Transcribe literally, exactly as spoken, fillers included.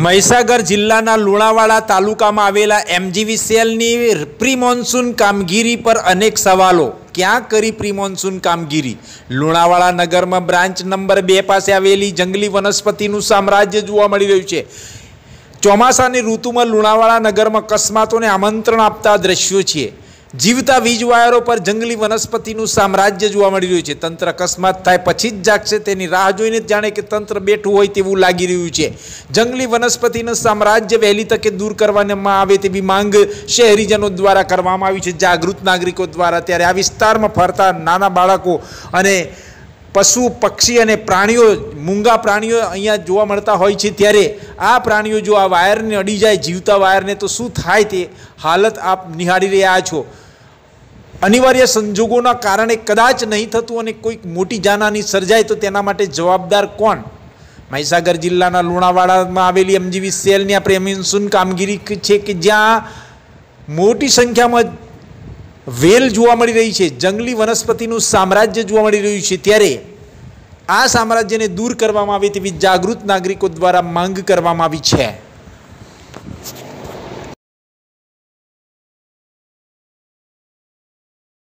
મહીસાગર જિલ્લાના લુણાવાડા તાલુકામાં આવેલા એમજીવીસીએલની પ્રી મોન્સૂન કામગીરી પર અનેક સવાલો। ક્યાં કરી પ્રી મોન્સૂન કામગીરી? લુણાવાડા નગરમાં બ્રાન્ચ નંબર બે પાસે આવેલી જંગલી વનસ્પતિનું સામ્રાજ્ય જોવા મળી રહ્યું છે। ચોમાસાની ઋતુમાં લુણાવાડા નગરમાં અકસ્માતોને આમંત્રણ આપતા દ્રશ્યો છે। જીવતા વીજ વાયરો પર જંગલી વનસ્પતિનું સામ્રાજ્ય જોવા મળી રહ્યું છે। તંત્ર અકસ્માત થાય પછી જ જાગશે તેની રાહ જોઈને જાણે કે તંત્ર બેઠું હોય તેવું લાગી રહ્યું છે। જંગલી વનસ્પતિનું સામ્રાજ્ય વહેલી તકે દૂર કરવામાં આવે તેવી માંગ શહેરીજનો દ્વારા કરવામાં આવી છે, જાગૃત નાગરિકો દ્વારા। ત્યારે આ વિસ્તારમાં ફરતા નાના બાળકો અને પશુ પક્ષી અને પ્રાણીઓ, મૂંગા પ્રાણીઓ અહીંયા જોવા મળતા હોય છે। ત્યારે આ પ્રાણીઓ જો આ વાયરને અડી જાય, જીવતા વાયરને, તો શું થાય તે હાલત આપ નિહાળી રહ્યા છો। અનિવાર્ય સંજોગોના કારણે કદાચ નહીં થતું અને કોઈક મોટી જાનહાની સર્જાય તો તેના માટે જવાબદાર કોણ? મહીસાગર જિલ્લાના લુણાવાડામાં આવેલી એમજીવીસીએલની આ પ્રી મોન્સૂન કામગીરી છે કે જ્યાં મોટી સંખ્યામાં વેલ જોવા મળી રહી છે, જંગલી વનસ્પતિનું સામ્રાજ્ય જોવા મળી રહ્યું છે। ત્યારે આ સામ્રાજ્યને દૂર કરવામાં આવે તેવી જાગૃત નાગરિકો દ્વારા માંગ કરવામાં આવી છે।